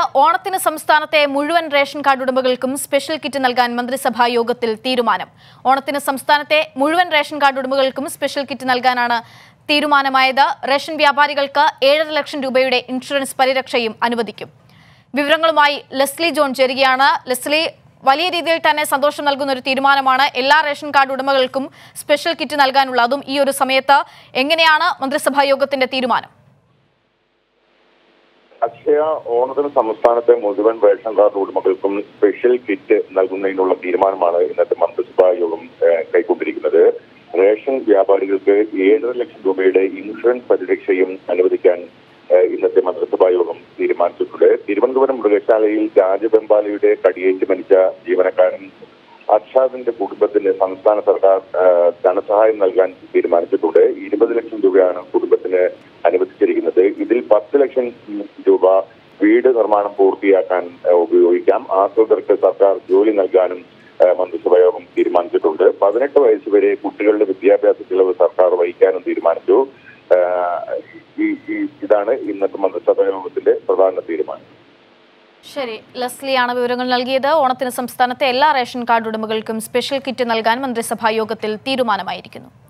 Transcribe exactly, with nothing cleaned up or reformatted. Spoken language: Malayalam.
ഓണത്തിന് സംസ്ഥാനത്തെ മുഴുവൻ റേഷൻ കാർഡ് ഉടമകൾക്കും സ്പെഷ്യൽ കിറ്റ് നൽകാൻ മന്ത്രിസഭാ യോഗത്തിൽ തീരുമാനം. ഓണത്തിന് സംസ്ഥാനത്തെ മുഴുവൻ റേഷൻ കാർഡ് ഉടമകൾക്കും സ്പെഷ്യൽ കിറ്റ് നൽകാനാണ് തീരുമാനമായത്. റേഷൻ വ്യാപാരികൾക്ക് ഏഴര ലക്ഷം രൂപയുടെ ഇൻഷുറൻസ് പരിരക്ഷയും അനുവദിക്കും. വിവരങ്ങളുമായി ലെസ്ലി ജോൺ ചേരുകയാണ്. ലെസ്ലി, വലിയ രീതിയിൽ തന്നെ സന്തോഷം നൽകുന്ന ഒരു തീരുമാനമാണ്. എല്ലാ റേഷൻ കാർഡ് ഉടമകൾക്കും സ്പെഷ്യൽ കിറ്റ് നൽകാനുള്ള അതും ഈ ഒരു സമയത്ത്. എങ്ങനെയാണ് മന്ത്രിസഭാ യോഗത്തിന്റെ തീരുമാനം? അക്ഷയ, ഓണത്തിന് സംസ്ഥാനത്തെ മുഴുവൻ റേഷൻ കാർഡ് ഉടമകൾക്കും സ്പെഷ്യൽ കിറ്റ് നൽകുന്നതിനുള്ള തീരുമാനമാണ് ഇന്നത്തെ മന്ത്രിസഭാ യോഗം കൈക്കൊണ്ടിരിക്കുന്നത്. റേഷൻ വ്യാപാരികൾക്ക് ഏഴര ലക്ഷം രൂപയുടെ ഇൻഷുറൻസ് പരിരക്ഷയും അനുവദിക്കാൻ ഇന്നത്തെ മന്ത്രിസഭാ യോഗം തീരുമാനിച്ചിട്ടുണ്ട്. തിരുവനന്തപുരം മൃഗശാലയിൽ രാജബെമ്പാലയുടെ കടിയേറ്റ് മരിച്ച ജീവനക്കാരൻ അർഷാദിന്റെ കുടുംബത്തിന് സംസ്ഥാന സർക്കാർ ധനസഹായം നൽകാൻ തീരുമാനിച്ചിട്ടുണ്ട്. ഇരുപത് ലക്ഷം രൂപയാണ് കുടുംബത്തിന് അനുവദിച്ചിരിക്കുന്നത്. ഇതിൽ പത്ത് ലക്ഷം രൂപ വീട് നിർമ്മാണം പൂർത്തിയാക്കാൻ ഉപയോഗിക്കാം. ആശ്രിതർക്ക് സർക്കാർ ജോലി നൽകാനും മന്ത്രിസഭാ യോഗം തീരുമാനിച്ചിട്ടുണ്ട്. പതിനെട്ട് വയസ്സ് വരെ കുട്ടികളുടെ വിദ്യാഭ്യാസ ചെലവ് സർക്കാർ വഹിക്കാനും തീരുമാനിച്ചു. ഇതാണ് ഇന്നത്തെ മന്ത്രിസഭാ യോഗത്തിന്റെ പ്രധാന തീരുമാനം. ശരി, ലെസ്ലിയാണ് വിവരങ്ങൾ നൽകിയത്. ഓണത്തിന് സംസ്ഥാനത്തെ എല്ലാ റേഷൻ കാർഡ് ഉടമകൾക്കും സ്പെഷ്യൽ കിറ്റ് നൽകാൻ മന്ത്രിസഭാ യോഗത്തിൽ തീരുമാനമായിരിക്കുന്നു.